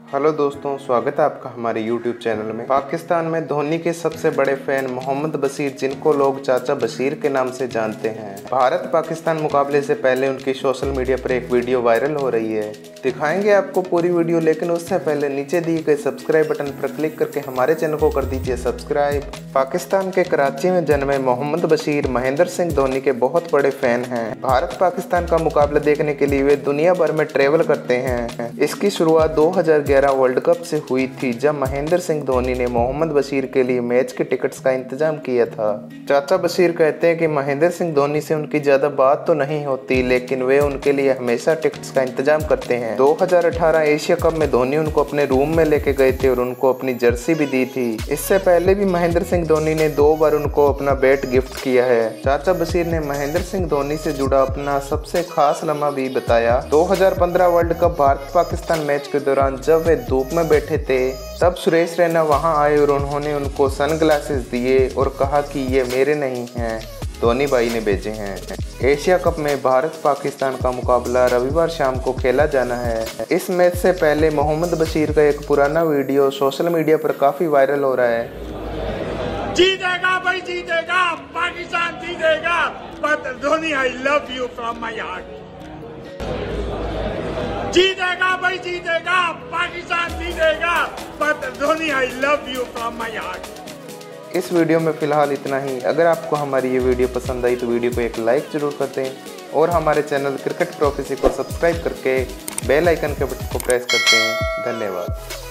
Hello दोस्तों, स्वागत है आपका हमारे YouTube चैनल में। पाकिस्तान में धोनी के सबसे बड़े फैन मोहम्मद बशीर, जिनको लोग चाचा बशीर के नाम से जानते हैं, भारत पाकिस्तान मुकाबले से पहले उनकी सोशल मीडिया पर एक वीडियो वायरल हो रही है। दिखाएंगे आपको पूरी वीडियो, लेकिन उससे पहले नीचे दिए गए सब्सक्राइब बटन पर क्लिक करके हमारे चैनल को कर दीजिए सब्सक्राइब। पाकिस्तान के कराची में जन्मे मोहम्मद बशीर महेंद्र सिंह धोनी के बहुत बड़े फैन हैं। भारत पाकिस्तान का मुकाबला देखने के लिए वे दुनिया भर में ट्रेवल करते हैं। इसकी शुरुआत 2011 वर्ल्ड कप से हुई थी, जब महेंद्र सिंह धोनी ने मोहम्मद बशीर के लिए मैच के टिकट्स का इंतजाम किया था। चाचा बशीर कहते हैं कि महेंद्र सिंह धोनी से उनकी ज्यादा बात तो नहीं होती, लेकिन वे उनके लिए हमेशा टिकट्स का इंतजाम करते हैं। 2018 एशिया कप में धोनी उनको अपने रूम में लेके गए थे और उनको अपनी जर्सी भी दी थी। इससे पहले भी महेंद्र सिंह धोनी ने 2 बार उनको अपना बैट गिफ्ट किया है। चाचा बशीर ने महेंद्र सिंह धोनी से जुड़ा अपना सबसे खास लम्हा भी बताया। 2015 world cup Bharat Pakistan match के दौरान जब वे धूप में बैठे थे, तब सुरेश रैना वहां आए और उन्होंने उनको सनग्लासेस दिए और कहा कि ये मेरे नहीं हैं, धोनी भाई ने भेजे हैं। एशिया कप में भारत पाकिस्तान का मुकाबला रविवार शाम को खेला जाना है। इस मैच से पहले मोहम्मद बशीर का एक पुराना वीडियो सोशल मीडिया पर काफी वायरल हो रहा है। जीतेगा भाई, जीतेगा पाकिस्तान, जीतेगा, but Dhoni I love you from my heart. जीतेगा भाई, जीतेगा पाकिस्तान, जीतेगा, but Dhoni I love you from my heart. इस वीडियो में फिलहाल इतना ही। अगर आपको हमारी ये वीडियो पसंद आई तो वीडियो को एक लाइक जरूर कर दें और हमारे चैनल क्रिकेट प्रोफेसी को सब्सक्राइब करके बेल आइकन के बटन को प्रेस करते हैं। धन्यवाद।